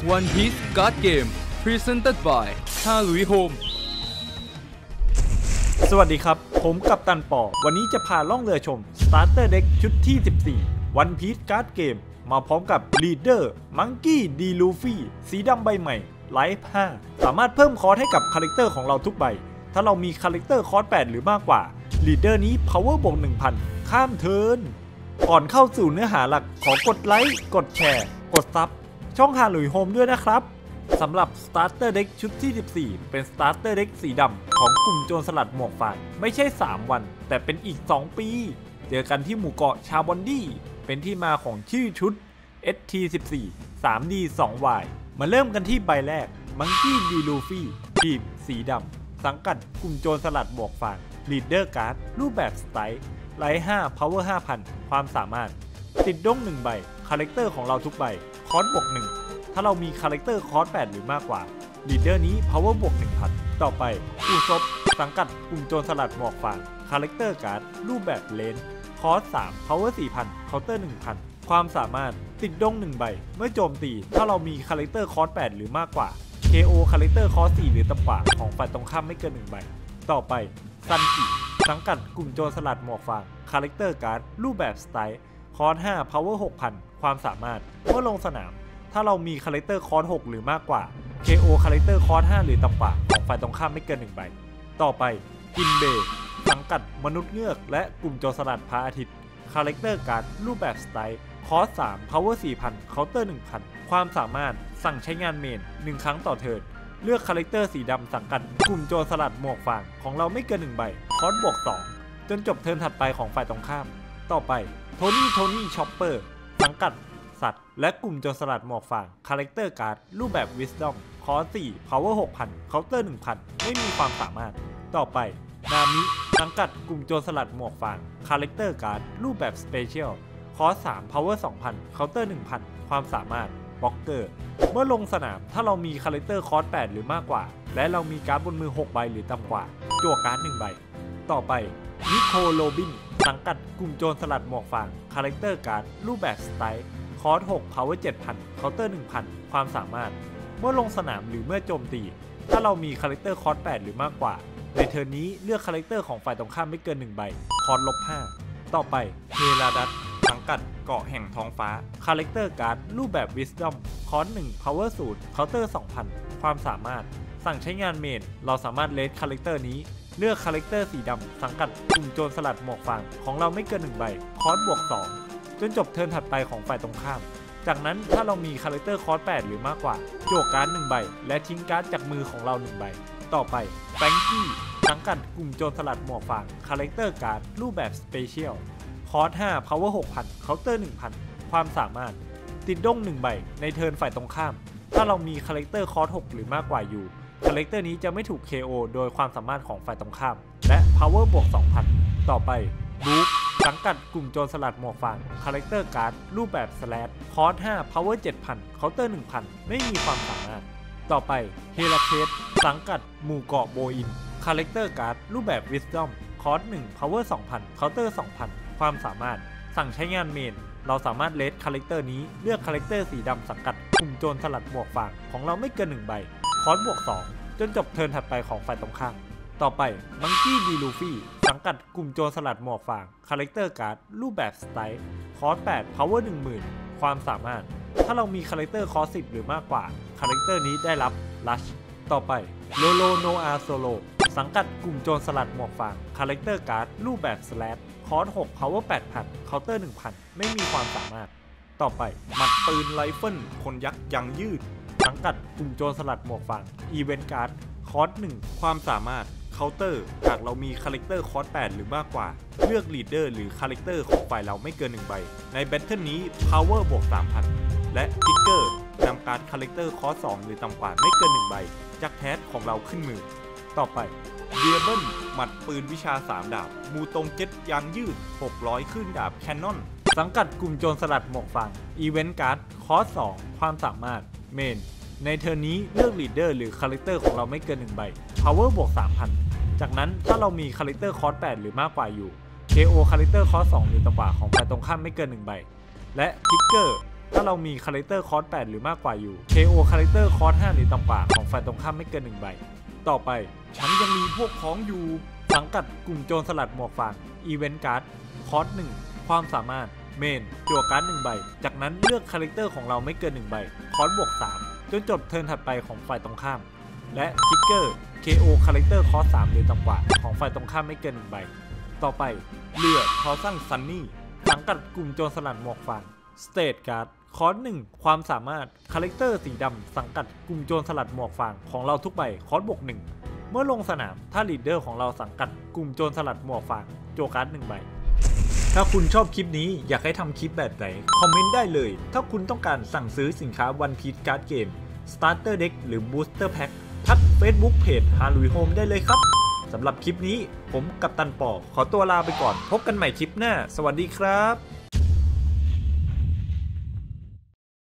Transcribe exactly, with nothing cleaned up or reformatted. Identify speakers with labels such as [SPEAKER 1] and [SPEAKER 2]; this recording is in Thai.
[SPEAKER 1] One Piece Card Game Presented by ฮาลุยโฮม
[SPEAKER 2] สวัสดีครับผมกัปตันปอวันนี้จะพาล่องเรือชม Starter Deck ชุดที่ สิบสี่ One Piece Card Game มาพร้อมกับ Leader Monkey D. Luffy สีดำใบใหม่ Life ห้า สามารถเพิ่มคอร์สให้กับคาแรคเตอร์ของเราทุกใบถ้าเรามีคาแรคเตอร์คอร์สแปดหรือมากกว่า Leader นี้ Power บวก หนึ่งพัน ข้ามเทิร์นก่อนเข้าสู่เนื้อหาหลักขอกดไลค์กดแชร์กดซับช่องฮาลุยโฮมด้วยนะครับสำหรับ Starter Deck ชุดที่ สิบสี่ เป็น Starter Deck สีดำของกลุ่มโจรสลัดหมวกฟางไม่ใช่สามวันแต่เป็นอีกสองปีเจอกันที่หมู่เกาะชาบอนดี้เป็นที่มาของชื่อชุด เอส ที สิบสี่ ทรี ดี ทู วาย มาเริ่มกันที่ใบแรก Monkey D. Luffy ทีมสีดำสังกัดกลุ่มโจรสลัดหมวกฟาง Leader Card รูปแบบสไตล์ไลท์ ห้า Power ห้าพัน ความสามารถติดด้งหนึ่งใบคาแรคเตอร์ของเราทุกใบคอร์สบวกหนึ่งถ้าเรามีคาแรคเตอร์คอร์สแปดหรือมากกว่า Leader นี้ Power บวก หนึ่งพัน ต่อไปอูซบสังกัดกลุ่มโจรสลัดหมวกฟางคาแรคเตอร์การ์ดรูปแบบเลนคอร์สสาม Power สี่พัน เคาน์เตอร์ หนึ่งพัน ความสามารถติดด้งหนึ่งใบเมื่อโจมตีถ้าเรามีคาแรคเตอร์คอร์สแปดหรือมากกว่า เค โอ คาแรคเตอร์คอร์สสี่หรือต่ำกว่าของฝ่ายตรงข้ามไม่เกินหนึ่งใบต่อไปซันจิสังกัดกลุ่มโจรสลัดหมวกฟางคาแรคเตอร์การ์ดรูปแบบสไตล์คอร์สห้า Power หกพัน ความสามารถเมื่อลงสนามถ้าเรามีคาแรคเตอร์คอร์สหกหรือมากกว่า เค โอ คาแรคเตอร์คอร์สห้าหรือต่ำกว่าของฝ่ายตรงข้ามไม่เกินหนึ่งใบต่อไปกินเบย์สังกัดมนุษย์เงือกและกลุ่มโจรสลัดพระอาทิตย์คาแรคเตอร์การ์ดรูปแบบสไตล์คอร์สสาม Power สี่พัน เคาน์เตอร์ หนึ่งพัน ความสามารถสั่งใช้งานเมนหนึ่งครั้งต่อเทิร์นเลือกคาแรคเตอร์สีดำสังกัดกลุ่มโจรสลัดหมวกฟางของเราไม่เกินหนึ่งใบคอร์สบวกสองจนจบเทิร์นถัดไปของฝ่ายตรงข้ามต่อไปโทนี่โทนี่ช็อปเปอร์สังกัดสัตว์และกลุ่มโจรสลัดหมวกฟางคาแรคเตอร์การ์ดรูปแบบ Wisdom คอร์สสี่ Power หกพัน เคาน์เตอร์ หนึ่งพัน ไม่มีความสามารถต่อไปนามิสังกัดกลุ่มโจรสลัดหมวกฟางคาแรคเตอร์การ์ดรูปแบบ Special คอร์สสาม Power สองพัน เคาน์เตอร์ หนึ่งพัน ความสามารถบล็อกเกอร์เมื่อลงสนามถ้าเรามีคาแรคเตอร์คอร์สแปดหรือมากกว่าและเรามีการ์ดบนมือหกใบหรือต่ำกว่าจั่วการ์ดหนึ่งใบต่อไปนิโคโรบินสังกัดกลุ่มโจรสลัดหมวกฟางคาแรคเตอร์การ์ดรูปแบบสไตล์คอร์สหก Power เจ็ดพัน เคาน์เตอร์ หนึ่งพัน ความสามารถเมื่อลงสนามหรือเมื่อโจมตีถ้าเรามีคาแรคเตอร์คอร์สแปดหรือมากกว่าในเทิร์นนี้เลือกคาแรคเตอร์ของฝ่ายตรงข้ามไม่เกินหนึ่งใบคอร์สลบห้าต่อไปเฮราดัสสังกัดเกาะแห่งท้องฟ้าคาแรคเตอร์การ์ดรูปแบบ Wisdom คอร์สหนึ่ง Power ศูนย์ เคาน์เตอร์ สองพัน ความสามารถสั่งใช้งานเมนเราสามารถเลสคาแรคเตอร์นี้เลือกคาแรคเตอร์สีดำสังกัดกลุ่มโจรสลัดหมวกฟางของเราไม่เกินหนึ่งใบคอร์สบวกสองจนจบเทิร์นถัดไปของฝ่ายตรงข้ามจากนั้นถ้าเรามีคาแรคเตอร์คอร์สแปดหรือมากกว่าโจกการ์ดหนึ่งใบและทิ้งการ์ดจากมือของเราหนึ่งใบต่อไปแฟรงกี้สังกัดกลุ่มโจรสลัดหมวกฟางคาแรคเตอร์การ์ดรูปแบบสเปเชียลคอร์สห้า Power หกพัน เคาน์เตอร์ หนึ่งพัน ความสามารถติดด้งหนึ่งใบในเทิร์นฝ่ายตรงข้ามถ้าเรามีคาแรคเตอร์คอร์สหกหรือมากกว่าอยู่คาแรคเตอร์นี้จะไม่ถูก เค โอ โดยความสามารถของฝ่ายตรงข้ามและ Power บวก สองพัน ต่อไปบู๊สังกัดกลุ่มโจรสลัดหมวกฟางคาแรคเตอร์การ์ดรูปแบบสแลชคอร์สห้า Power เจ็ดพัน เคาน์เตอร์ หนึ่งพัน ไม่มีความสามารถต่อไปเฮราเคสสังกัดหมู่เกาะโบอินคาแรคเตอร์การ์ดรูปแบบ Wisdom คอร์สหนึ่ง Power สองพัน เคาน์เตอร์ สองพัน ความสามารถสั่งใช้งานเมนเราสามารถเลสคาแรคเตอร์นี้เลือกคาแรคเตอร์สีดำสังกัดกลุ่มโจรสลัดหมวกฟางของเราไม่เกินหนึ่งใบคอร์สบวกสองจนจบเทิร์นถัดไปของฝ่ายตรงข้ามต่อไปมังกี้ดีลูฟี่สังกัดกลุ่มโจรสลัดหมวกฟางคาแรคเตอร์การ์ดรูปแบบสไตล์คอร์สแปด Power หนึ่งหมื่น ความสามารถถ้าเรามีคาแรคเตอร์คอร์สสิบหรือมากกว่าคาแรคเตอร์นี้ได้รับลัชต่อไปโลโลโนอาโซโลสังกัดกลุ่มโจรสลัดหมวกฟางคาแรคเตอร์การ์ดรูปแบบสแลชคอร์สหก Power แปดพัน เคาน์เตอร์ หนึ่งพัน ไม่มีความสามารถต่อไปหมัดปืนไรเฟิลคนยักษ์ยังยืดสังกัดกลุ่มโจรสลัดหมวกฟางอีเวนต์การ์ดคอร์สหนึ่งความสามารถเคาน์เตอร์หากเรามีคาแรคเตอร์คอร์สแปดหรือมากกว่าเลือกลีดเดอร์หรือคาแรคเตอร์ของฝ่ายเราไม่เกินหนึ่งใบในแบทเทิลนี้ Power บวก สามพัน และทิกเกอร์นำการ์ดคาแรคเตอร์คอร์สสองหรือต่ำกว่าไม่เกินหนึ่งใบจากแทสของเราขึ้นมือต่อไปเดียเบิลหมัดปืนวิชาสามดาบมูตงเจ็ตยางยืดหกร้อยขึ้นดาบแคนนอนสังกัดกลุ่มโจรสลัดหมวกฟางอีเวนต์การ์ดคอร์สสองความสามารถเมนในเทอร์นี้เลือกลีดเดอร์หรือคาแรคเตอร์ของเราไม่เกินหนึ่งใบ Power บวก สามพัน จากนั้นถ้าเรามีคาแรคเตอร์คอร์สแปดหรือมากกว่าอยู่ เค โอ คาแรคเตอร์คอร์สสองหรือต่ำกว่าของฝ่ายตรงข้ามไม่เกินหนึ่งใบและทิกเกอร์ถ้าเรามีคาแรคเตอร์คอร์สแปดหรือมากกว่าอยู่ เค โอ คาแรคเตอร์คอร์สห้าหรือต่ำกว่าของฝ่ายตรงข้ามไม่เกินหนึ่งใบต่อไปฉันยังมีพวกพ้องอยู่สังกัดกลุ่มโจรสลัดหมวกฟางอีเวนต์การ์ดคอร์สหนึ่งความสามารถเมนจั่วการ์ดหนึ่งใบจากนั้นเลือกคาแรคเตอร์ของเราไม่เกินหนึ่งใบคอร์สบวกสามจนจบเทิร์นถัดไปของฝ่ายตรงข้ามและทิกเกอร์ เค โอ คาแรคเตอร์คอร์สสามหรือต่ำกว่าของฝ่ายตรงข้ามไม่เกินหนึ่งใบต่อไปเรือทอสันซันนี่สังกัดกลุ่มโจรสลัดหมวกฟางสเตทการ์ดคอร์สหนึ่งความสามารถคาแรคเตอร์สีดำสังกัดกลุ่มโจรสลัดหมวกฟางของเราทุกใบคอร์สบวกหนึ่งเมื่อลงสนามถ้าลีดเดอร์ของเราสังกัดกลุ่มโจรสลัดหมวกฟางโจการ์ดหนึ่งใบถ้าคุณชอบคลิปนี้อยากให้ทำคลิปแบบไหนคอมเมนต์ได้เลยถ้าคุณต้องการสั่งซื้อสินค้า One Piece Card Game Starter Deck หรือ Booster Pack ทัก Facebook Page ฮารุยโฮมได้เลยครับสำหรับคลิปนี้ผมกัปตันปอขอตัวลาไปก่อนพบกันใหม่คลิปหน้าสวัสดีครับ